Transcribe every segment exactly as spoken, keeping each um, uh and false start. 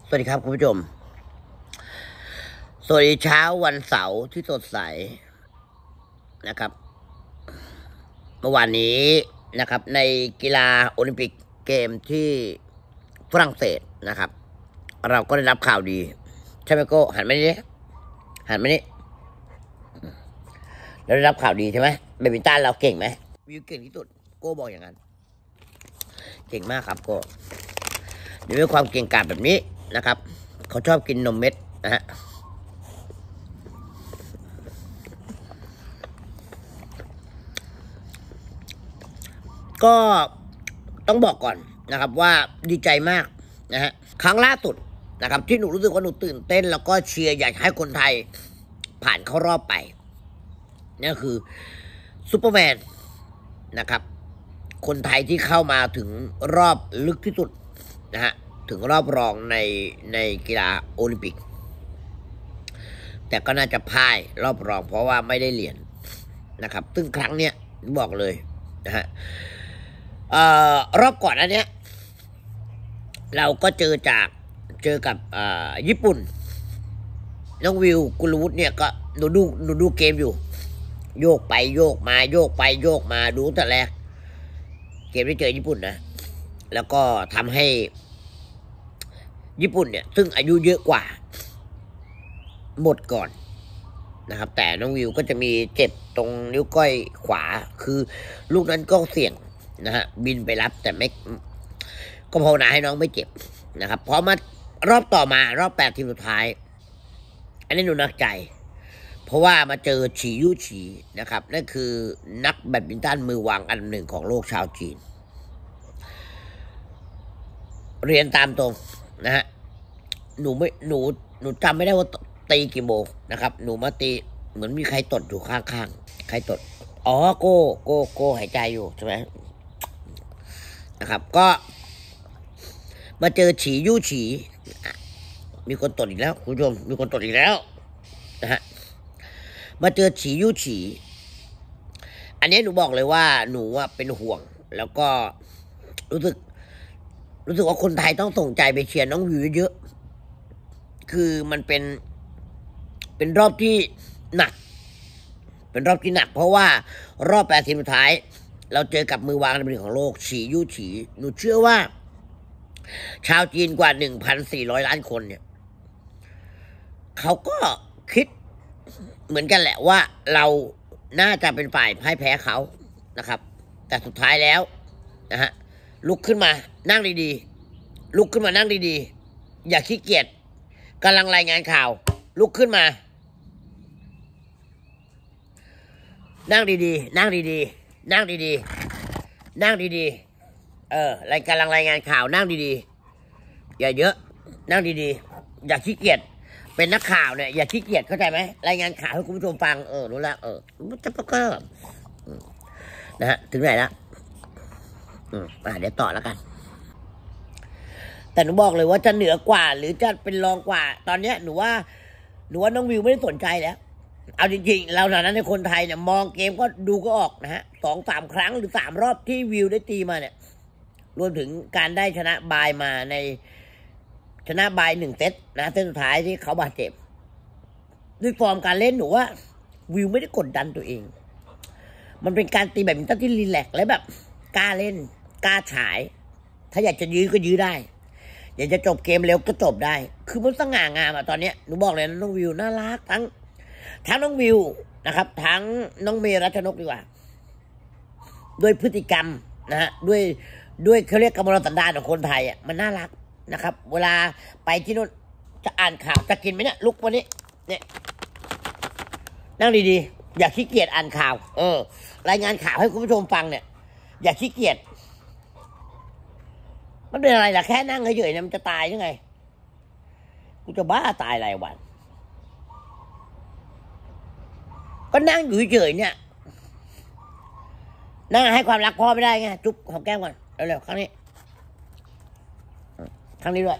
สวัสดีครับคุณผู้ชมสวัสดีเช้าวันเสาร์ที่สดใสนะครับเมื่อวานนี้นะครับในกีฬาโอลิมปิกเกมที่ฝรั่งเศสนะครับเราก็ได้รับข่าวดีใช่ไหมโก้หันมานี่หันมานี่เราได้รับข่าวดีใช่ไหมแบดมินตันเราเก่งไหมวิวเก่งที่สุดโก้บอกอย่างนั้นเก่งมากครับโก้ด้วยความเก่งกาจแบบนี้นะครับเขาชอบกินนมเม็ดนะฮะก็ต้องบอกก่อนนะครับว่าดีใจมากนะฮะครั้งล่าสุดนะครับที่หนูรู้สึกว่าหนูตื่นเต้นแล้วก็เชียร์อยากให้คนไทยผ่านเข้ารอบไปนั่นคือซูเปอร์แมนนะครับคนไทยที่เข้ามาถึงรอบลึกที่สุดนะฮะถึงรอบรองในในกีฬาโอลิมปิกแต่ก็น่าจะพ่ายรอบรองเพราะว่าไม่ได้เหรียญนะครับซึ่งครั้งเนี้ยบอกเลยนะฮะเอ่อรอบก่อนอันเนี้ยเราก็เจอจากเจอกับเอ่อญี่ปุ่นน้องวิวกุลวุฒิเนี่ยก็หนูดูหนูดูเกมอยู่โยกไปโยกมาโยกไปโยกมาดูแต่แรกเกมที่เจอญี่ปุ่นนะแล้วก็ทำให้ญี่ปุ่นเนี่ยซึ่งอายุเยอะกว่าหมดก่อนนะครับแต่น้องวิวก็จะมีเจ็บตรงนิ้วก้อยขวาคือลูกนั้นก็เสี่ยงนะฮะบินไปรับแต่ไม่ก็ภาวนาให้น้องไม่เจ็บนะครับพอมารอบต่อมารอบแปดทีมสุดท้ายอันนี้หนูนักใจเพราะว่ามาเจอฉียู่ฉีนะครับนั่นคือนักแบดมินตันมือวางอันดับหนึ่งของโลกชาวจีนเรียนตามตรงนะฮะหนูไม่หนูหนูจำไม่ได้ว่าตีกี่โมงนะครับหนูมาตีเหมือนมีใครตดอยู่ข้างๆใครตดอ๋อโก้โก้โก้หายใจอยู่ใช่ไหมนะครับก็มาเจอฉียู่ฉีมีคนตดอีกแล้วคุณผู้ชมมีคนตดอีกแล้วนะฮะมาเจอฉียู่ฉีอันนี้หนูบอกเลยว่าหนูว่าเป็นห่วงแล้วก็รู้สึกรู้สึกว่าคนไทยต้องส่งใจไปเชียร์น้องวิวเยอะคือมันเป็นเป็นรอบที่หนักเป็นรอบที่หนักเพราะว่ารอบแปดทีมสุดท้ายเราเจอกับมือวางอันดับหนึ่งของโลกฉียู่ฉีหนูเชื่อว่าชาวจีนกว่า หนึ่งพันสี่ร้อย ล้านคนเนี่ยเขาก็คิดเหมือนกันแหละว่าเราน่าจะเป็นฝ่ายพ่ายแพ้เขานะครับแต่สุดท้ายแล้วนะฮะลุกขึ้นมานั่งดีๆลุกขึ้นมานั่งดีๆอย่าขี้เกียจกำลังรายงานข่าวลุกขึ้นมานั่งดีๆนั่งดีๆนั่งดีๆนั่งดีๆเออรายการรายงานข่าวนั่งดีๆอย่าเยอะนั่งดีๆอย่าขี้เกียจเป็นนักข่าวเนี่ยอย่าขี้เกียจเข้าใจไหมรายงานข่าวให้คุณผู้ชมฟังเออรู้แล้วเออมันจะก็นะฮะถึงไหนแล้วอืมอ่าเดี๋ยวต่อแล้วกันแต่หนูบอกเลยว่าจะเหนือกว่าหรือจะเป็นรองกว่าตอนเนี้ยหนูว่าหนูว่าน้องวิวไม่ได้สนใจแล้วเอาจริงๆเราฐานะในคนไทยเนี่ยมองเกมก็ดูก็ออกนะฮะสองสามครั้งหรือสามรอบที่วิวได้ตีมาเนี่ยรวมถึงการได้ชนะบายมาในชนะบายหนึ่งเซตนะเซตสุดท้ายที่เขาบาดเจ็บด้วยฟอร์มการเล่นหนูว่าวิวไม่ได้กดดันตัวเองมันเป็นการตีแบบมินตันที่รีแลกซ์และแบบกล้าเล่นกล้าฉายถ้าอยากจะยื้อก็ยื้อได้อยากจะจบเกมเร็วก็จบได้คือมันสง่างามอะตอนนี้หนูบอกเลยนะน้องวิวน่ารักทั้งทั้งน้องวิวนะครับทั้งน้องเมรัชนกดีกว่าด้วยพฤติกรรมนะฮะด้วยด้วยเขาเรียกกรรมสันดานของคนไทยอ่ะมันน่ารักนะครับเวลาไปที่นู่นจะอ่านข่าวจะกินไหมเนี่ยลุกวันนี้เนี่ยนั่งดีๆอย่าขี้เกียจอ่านข่าวเออรายงานข่าวให้คุณผู้ชมฟังเนี่ยอย่าขี้เกียจมันเป็นอะไรล่ะแค่นั่งเฉยๆเนี่ยมันจะตายยังไงกูจะบ้าตายรายวันก็นั่งอยู่เฉยๆเนี่ยนั่งให้ความรักพ่อไม่ได้ไงจุ๊บหอมแก้มก่อนเร็วๆครั้งนี้ครั้งนี้ด้วย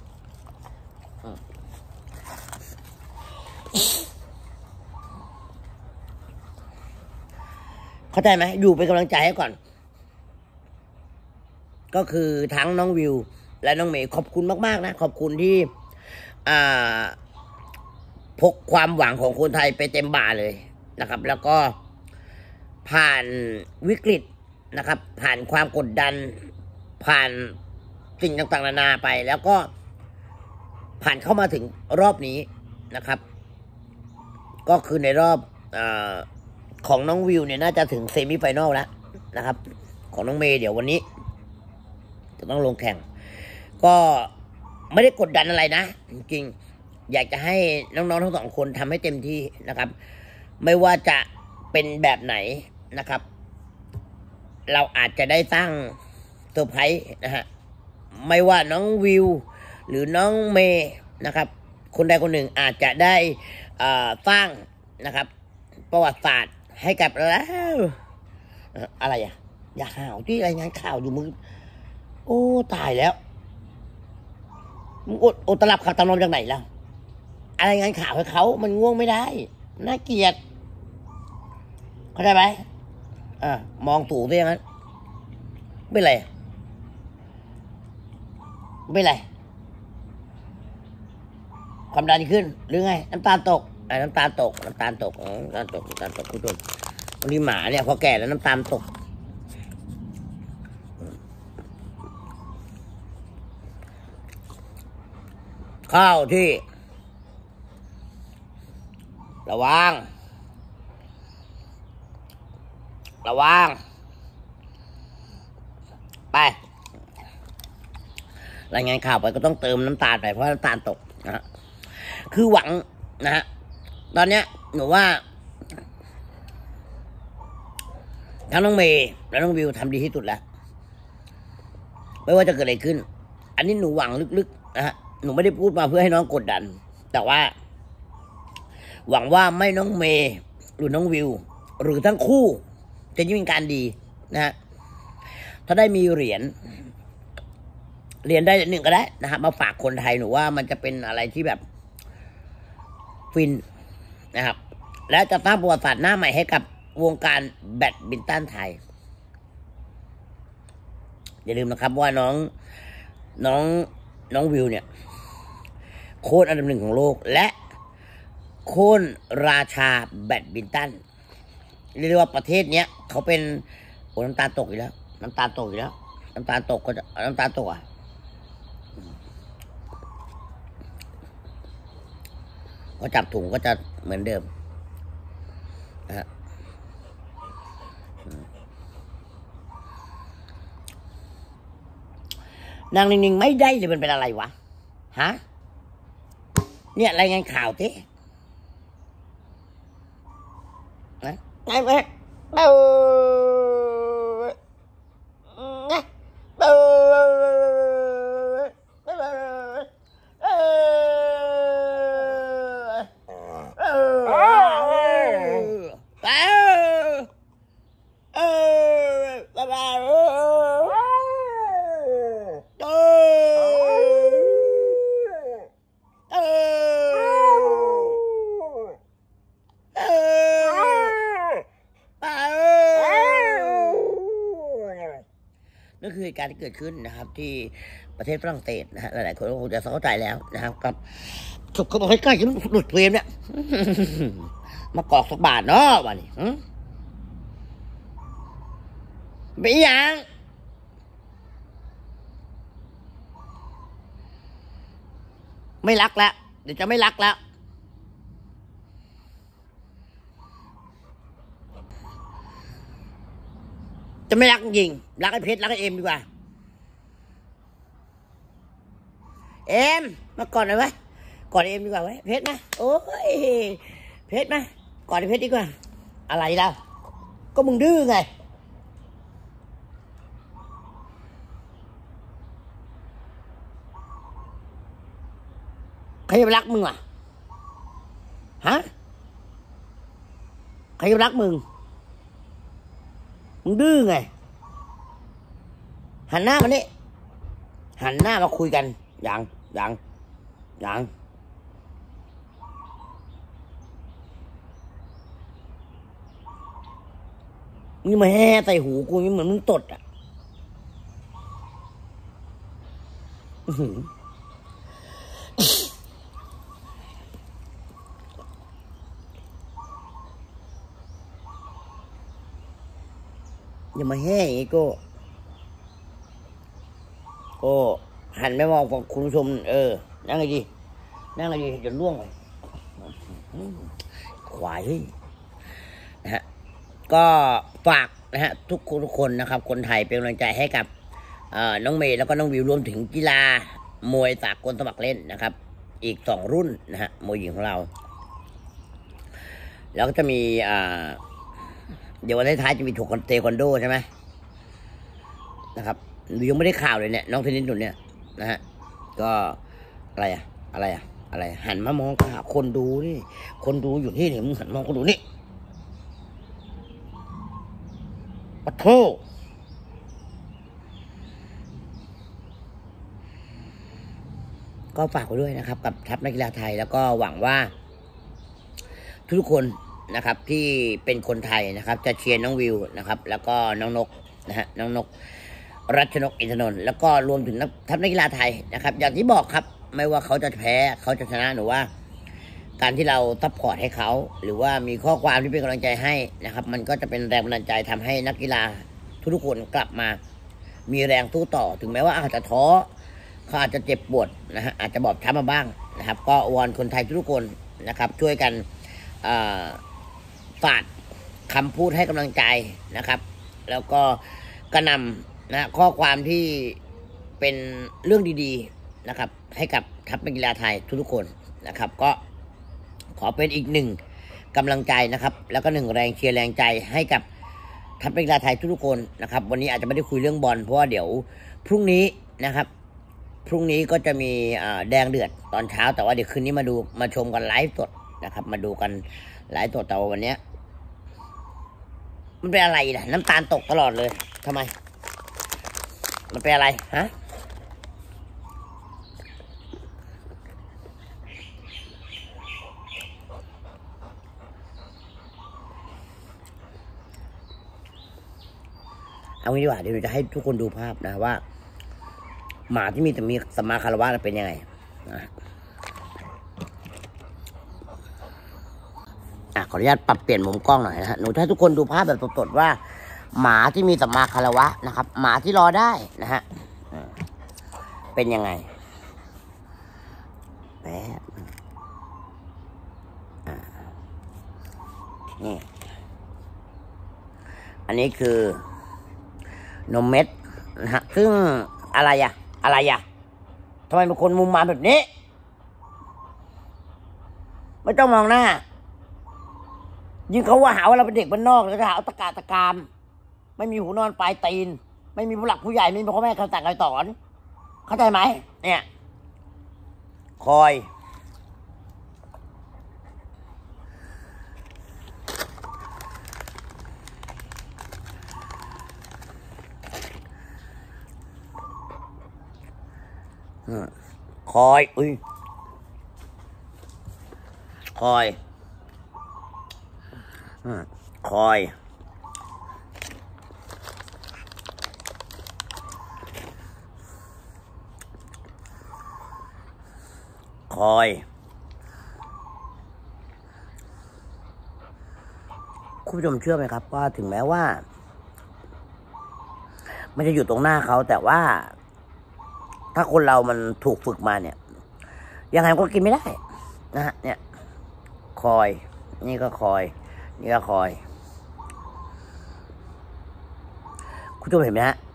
เข้าใจไหมอยู่เป็นกำลังใจให้ก่อนก็คือทั้งน้องวิวและน้องเมย์ขอบคุณมากๆนะขอบคุณที่อ่าพกความหวังของคนไทยไปเต็มบ่าเลยนะครับแล้วก็ผ่านวิกฤตนะครับผ่านความกดดันผ่านสิ่งต่างๆนานาไปแล้วก็ผ่านเข้ามาถึงรอบนี้นะครับก็คือในรอบอของน้องวิวเนี่ยน่าจะถึงเซมิไฟแนลแล้วนะครับของน้องเมย์เดี๋ยววันนี้จะต้องลงแข่งก็ไม่ได้กดดันอะไรนะจริงๆอยากจะให้น้องๆทั้งสองคนทำให้เต็มที่นะครับไม่ว่าจะเป็นแบบไหนนะครับเราอาจจะได้สร้างเซอร์ไพรส์นะฮะไม่ว่าน้องวิวหรือน้องเมย์นะครับคนใดคนหนึ่งอาจจะได้สร้างนะครับประวัติศาสตร์ให้กับแล้วอะไรอ่ะอย่าห่าวที่รายงานข่าวอยู่มึงโอ้ตายแล้วมึงอดอดตลับข่าวตำนองจากไหนแล้วอะไรงานข่าวให้เขามันง่วงไม่ได้น่าเกลียดเข้าใจไหมอ่ามองตู่ซะอย่างนั้นไม่ไรไม่ไรความดันขึ้นหรือไงน้ำตาลตกไอ้น้ำตาลตกน้ำตาลตกน้ำตาลตกน้ำตาลตกคุณผู้ชมวันนี้หมาเนี่ยพอแก่แล้วน้ำตาลตกข้าวที่ระวังระวังไปรายงานข่าวไปก็ต้องเติมน้ำตาลไปเพราะน้ำตาลตกนะฮะคือหวังนะฮะตอนเนี้ยหนูว่าทั้งน้องเมย์และน้องวิวทำดีที่สุดแล้วไม่ว่าจะเกิดอะไรขึ้นอันนี้หนูหวังลึกๆนะฮะหนูไม่ได้พูดมาเพื่อให้น้องกดดันแต่ว่าหวังว่าไม่น้องเมย์หรือน้องวิวหรือทั้งคู่จะยิ่งการดีนะฮะถ้าได้มีเหรียญเหรียญได้หนึ่งก็ได้นะครับมาฝากคนไทยหนูว่ามันจะเป็นอะไรที่แบบฟินนะครับและจะสร้างประวัติศาสตร์หน้าใหม่ให้กับวงการแบดมินตันไทยอย่าลืมนะครับว่าน้องน้องน้องวิวเนี่ยโค้ชอันดับหนึ่งของโลกและโค้ชราชาแบดมินตันเรียกว่าประเทศเนี้ยเขาเป็นโอ้น้ำตาลตกอีกแล้วน้ำตาลตกอีกแล้วน้ำตาลตกก็จะน้ำตาลตกอ่ะพอจับถุงก็จะเหมือนเดิมนะฮะนางนิ่งๆไม่ได้เลยมันเป็นอะไรวะฮะเนี่ยรายงานข่าวสินะไงไหมเบาเบานั่นคือเหตุการณ์ที่เกิดขึ้นนะครับที่ประเทศฝรั่งเศสนะฮะหลายๆคนก็คงจะเข้าใจแล้วนะครับกับสุกเขาบอกให้ใกล้จะหลุดเฟรมเนี่ยมากอกสักบาทเนาะวันนี้ไม่ยังไม่รักแล้วเดี๋ยวจะไม่รักแล้วจะไม่รักจริงรักไอ้เพชรรักไอ้เอ็มดีกว่าเอ็มมาก่อนหน่อยไหมก่อนเอ็มดีกว่าไว้เพชรนะโอ้ยเพชรนะก่อนไอ้เพชรดีกว่าอะไรแล้วก็มึงดื้อไงใครจะรักมึงอ่ะฮะใครจะรักมึงมึงดื้อไงหันหน้ามานี่หันหน้ามาคุยกันยังยังยังนี่มาแห่ใส่หูกูนี่เหมือนมึงตดอ่ะอย่ามาแห้อย่างนี้โก้โก้หันไปมองคุณผู้ชมเออนั่งเลยดีนั่งเลยดีจนล่วงไปขวายเฮ้ยนะฮะก็ฝากนะฮะทุกคนทุกคนนะครับคนไทยเป็นกำลังใจให้กับน้องเมย์แล้วก็น้องวิวรวมถึงกีฬามวยสากลสมัครเล่นนะครับอีกสองรุ่นนะฮะมวยหญิงของเราแล้วก็จะมีอ่าเดี๋ยววันท้ายจะมีถกเทควันโดใช่ไหมนะครับยังไม่ได้ข่าวเลยเนี่ยน้องเทนนิสหนุนเนี่ยนะฮะก็อะไรอะอะไรอะอะไรหันมามองข่าวคนดูนี่คนดูอยู่ที่นี่มึงหันมองคนดูนี่ปะโถก็ฝากไว้ด้วยนะครับกับทัพนักกีฬาไทยแล้วก็หวังว่าทุกคนนะครับที่เป็นคนไทยนะครับจะเชียร์น้องวิวนะครับแล้วก็น้องนกนะฮะน้องนกรัชนกอินทนนท์แล้วก็รวมถึงทัพนักกีฬาไทยนะครับอย่างที่บอกครับไม่ว่าเขาจะแพ้เขาจะชนะหรือว่าการที่เราซัพพอร์ตให้เขาหรือว่ามีข้อความที่เป็นกำลังใจให้นะครับมันก็จะเป็นแรงบันดาลใจทำให้นักกีฬาทุกคนกลับมามีแรงสู้ต่อถึงแม้ว่าอาจจะท้อเขาอาจจะเจ็บปวดนะฮะอาจจะบอบช้ำมาบ้างนะครับก็วอนคนไทยทุกคนนะครับช่วยกันฝากคำพูดให้กำลังใจนะครับแล้วก็กระนำนะข้อความที่เป็นเรื่องดีๆนะครับให้กับทัพนักกีฬาไทยทุกๆคนนะครับก็ขอเป็นอีกหนึ่งกำลังใจนะครับแล้วก็หนึ่งแรงเชียร์แรงใจให้กับทัพนักกีฬาไทยทุกๆคนนะครับวันนี้อาจจะไม่ได้คุยเรื่องบอลเพราะว่าเดี๋ยวพรุ่งนี้นะครับพรุ่งนี้ก็จะมีแดงเดือดตอนเช้าแต่ว่าเดี๋ยวคืนนี้มาดูมาชมกันไลฟ์สดนะครับมาดูกันไลฟ์สดแต่วันนี้มันเป็นอะไรล่ะน้ำตาลตกตลอดเลยทำไมมันเป็นอะไรฮะเอางี้ดีกว่าเดี๋ยวจะให้ทุกคนดูภาพนะว่าหมาที่มีแต่มีสัมมาคารวะเป็นยังไงนะอ่ะขออนุญาตปรับเปลี่ยนมุมกล้องหน่อยนะฮะหนูให้ทุกคนดูภาพแบบสดๆว่าหมาที่มีสัมมาคารวะนะครับหมาที่รอได้นะฮะเป็นยังไงแป๊บนี่อันนี้คือนมเม็ดนะฮะซึ่งอะไรอะอะไรอะทำไมเป็นคนมุมมาแบบนี้ไม่ต้องมองหน้ายิ่งเขาว่าหาว่าเราเป็นเด็กบ้านนอกแล้วก็หาตะกาตะกามไม่มีหูนอนปลายตีนไม่มีผู้หลักผู้ใหญ่ไม่มีพ่อแม่คำสั่งคำสอนเข้าใจไหมเนี่ยคอยคอยอุ้ยคอยคอยคอยคุณผู้ชมเชื่อไหมครับว่าถึงแม้ว่ามันจะอยู่ตรงหน้าเขาแต่ว่าถ้าคนเรามันถูกฝึกมาเนี่ยยังไงก็กินไม่ได้นะฮะเนี่ยคอยนี่ก็คอยนี่ก็คอยคุณผู้ชมเห็นไหมฮะ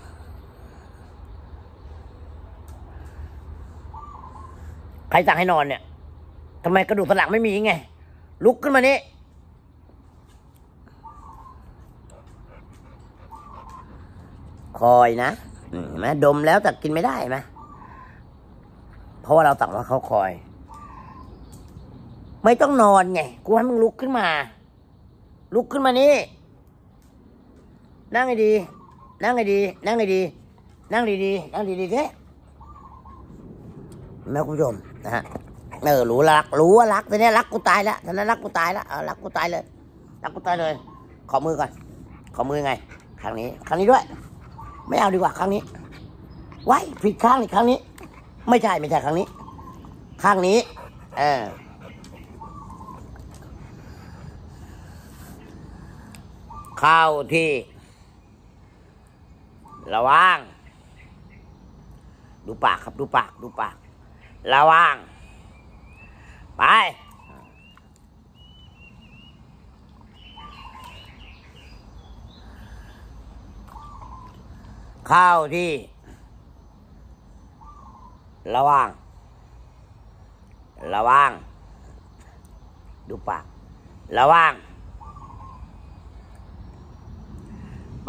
ใครสั่งให้นอนเนี่ยทำไมกระดูกสันหลังไม่มีไงลุกขึ้นมานี่คอยนะเห็นไหมดมแล้วแต่กินไม่ได้ไหมเพราะว่าเราสั่งว่าเขาคอยไม่ต้องนอนไงกูให้มึงลุกขึ้นมาลุกขึ้นมานี่นั่งให้ดีนั่งให้ดีนั่งให้ดีนั่งดีๆนั่งดีๆแค่แม่คุณผู้ชมนะฮะเออรู้รักรู้ว่ารักแต่เนี้ยรักกูตายแล้วตอนนั้นรักกูตายแล้วเออรักกูตายเลยรักกูตายเลยขอมือก่อนขอมือไงครั้งนี้ครั้งนี้ด้วยไม่เอาดีกว่าครั้งนี้ไว้ผิดข้างอีกครั้งนี้ไม่ใช่ไม่ใช่ข้างนี้ ข้างนี้เออเข้าที่ระวังดูปากครับดูปากดูปากระวังไปเข้าที่ระวังระวังดูปากระวังไป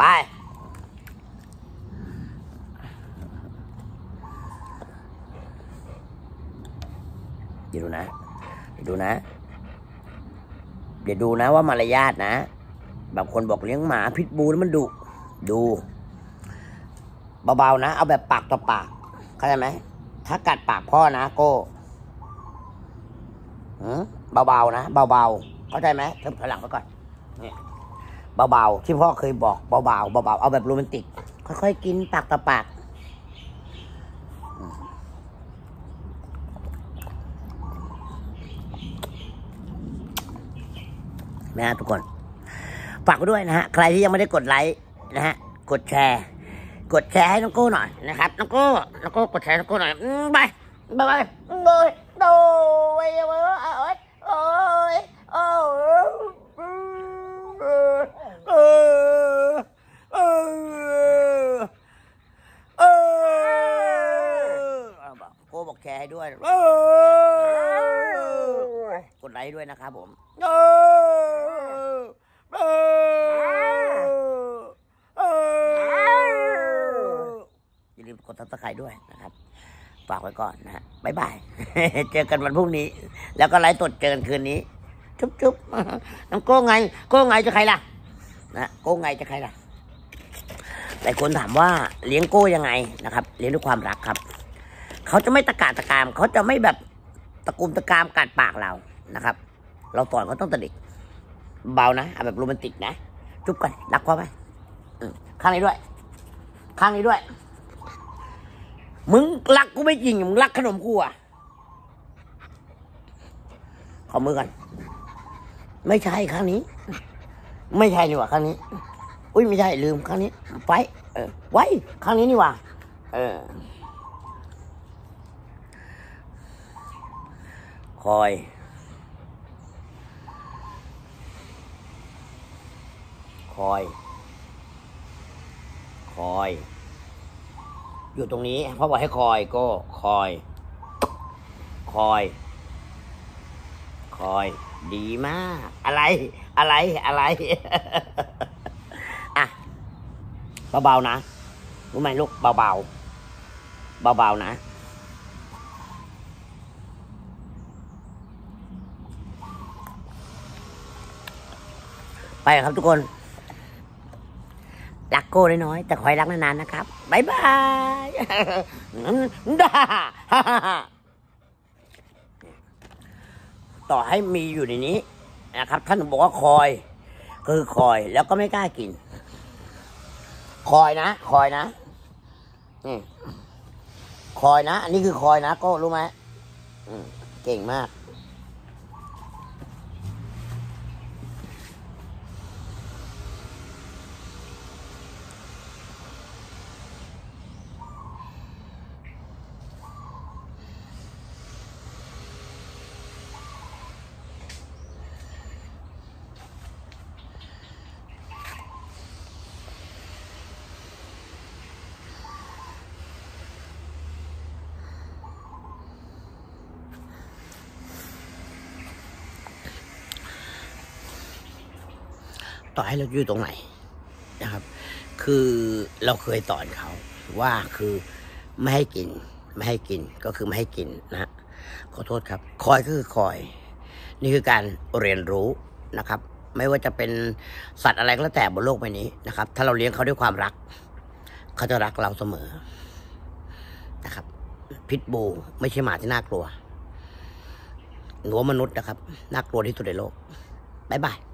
เดี๋ยวดูนะเดี๋ยวดูนะเดี๋ยวดูนะว่ามารยาทนะบางคนบอกเลี้ยงหมาพิษบูแล้วมันดุดูเบาๆนะเอาแบบปากต่อปากเข้าใจไหมถ้ากัดปากพ่อนะโก้เบาๆนะเบาๆเข้าใจไหมเริ่มถอยหลังไปก่อนเนี่ยเบาๆที่พ่อเคยบอกเบาๆเบาๆเอาแบบโรแมนติกค่อยๆกินปากต่อปากนะฮะทุกคนฝากไว้ด้วยนะฮะใครที่ยังไม่ได้กดไลค์นะฮะกดแชร์กดแชร์ให้น้องโก้หน่อยนะครับน้องโก้น้องโก้กดแชร์น้องโก้หน่อยไปไปไปโดยโดยโอ้ยโอ้ยโอ้ยโอ้ยโอ้ยโอ้ยโอ้ยโก้บอกแชร์ให้ด้วยกดไลค์ด้วยนะครับผมอย่าลืมกดซับสไครบ์ด้วยนะครับฝากไว้ก่อนนะฮะบ๊ายบาย เจอกันวันพรุ่งนี้แล้วก็ไลฟ์สดเจอกันคืนนี้จุ๊บจุ๊บน้องโก้ไงโก้ไงจะใครล่ะนะโก้ไงจะใครล่ะหลายคนถามว่าเลี้ยงโก้ยังไงนะครับเลี้ยงด้วยความรักครับเขาจะไม่ตะกาตะกามเขาจะไม่แบบตะกุมตะกามกัดปากเรานะครับเราสอนเขาต้องแต่เด็กเบานะเอาแบบโรแมนติกนะจุ๊บกันรักพ่อไหมข้างนี้ด้วยข้างนี้ด้วยมึงรักกูไม่จริงมึงรักขนมกูอ่ะขอมือกันไม่ใช่ข้างนี้ไม่ใช่นี่หว่าข้างนี้อุ้ยไม่ใช่ลืมข้างนี้ไปเออไว้ข้างนี้นี่หว่าเออคอยคอยคอยอยู่ตรงนี้พ่อบอกให้คอยก็คอยคอยคอยดีมากอะไรอะไรอะไร อ่ะเบาๆนะรู้ไหมลูกเบาๆเบาๆนะไปครับทุกคนรักโก้น้อยๆแต่คอยรักนานๆนะครับบ๊ายบายต่อให้มีอยู่ในนี้นะครับท่านบอกว่าคอยคือคอยแล้วก็ไม่กล้ากินคอยนะคอยนะนี่คอยนะอันนี้คือคอยนะโก้รู้ไหมเก่งมากต่อให้เราอยู่ตรงไหนนะครับคือเราเคยสอนเขาว่าคือไม่ให้กินไม่ให้กินก็คือไม่ให้กินนะขอโทษครับคอยก็คือคอยนี่คือการเรียนรู้นะครับไม่ว่าจะเป็นสัตว์อะไรก็แล้วแต่บนโลกใบนี้นะครับถ้าเราเลี้ยงเขาด้วยความรักเขาจะรักเราเสมอนะครับพิทบูไม่ใช่หมาที่น่ากลัวหนูมนุษย์นะครับน่ากลัวที่สุดในโลกบ๊ายบาย